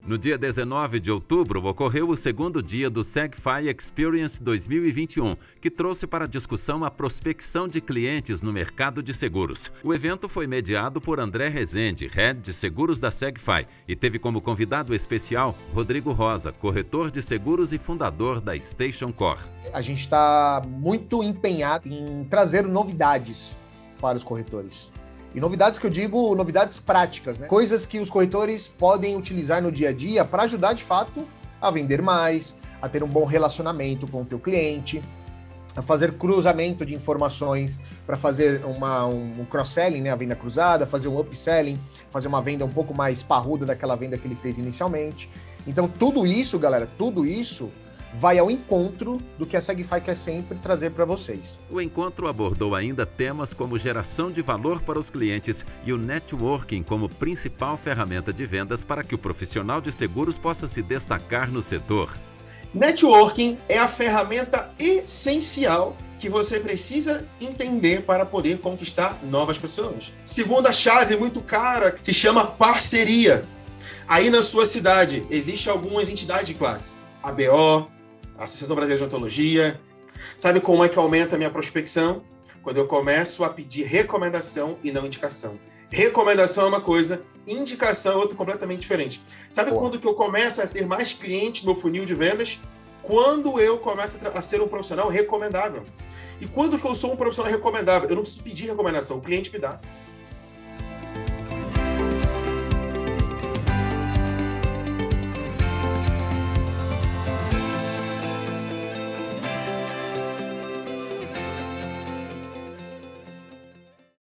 No dia 19 de outubro, ocorreu o segundo dia do SegFi Experience 2021, que trouxe para discussão a prospecção de clientes no mercado de seguros. O evento foi mediado por André Rezende, Head de Seguros da SegFi, e teve como convidado especial Rodrigo Rosa, corretor de seguros e fundador da Station Core. A gente está muito empenhado em trazer novidades para os corretores. E novidades que eu digo, novidades práticas, né? Coisas que os corretores podem utilizar no dia a dia para ajudar, de fato, a vender mais, a ter um bom relacionamento com o teu cliente, a fazer cruzamento de informações para fazer um cross-selling, né? A venda cruzada, fazer um upselling, fazer uma venda um pouco mais parruda daquela venda que ele fez inicialmente. Então, tudo isso, galera, tudo isso vai ao encontro do que a SegFi quer sempre trazer para vocês. O encontro abordou ainda temas como geração de valor para os clientes e o networking como principal ferramenta de vendas para que o profissional de seguros possa se destacar no setor. Networking é a ferramenta essencial que você precisa entender para poder conquistar novas pessoas. Segunda chave muito cara se chama parceria. Aí na sua cidade existem algumas entidades de classe, ABO, Associação Brasileira de Odontologia. Sabe como é que aumenta a minha prospecção? Quando eu começo a pedir recomendação e não indicação. Recomendação é uma coisa, indicação é outra completamente diferente. Sabe quando que eu começo a ter mais clientes no funil de vendas? Quando eu começo a ser um profissional recomendável. E quando que eu sou um profissional recomendável? Eu não preciso pedir recomendação, o cliente me dá.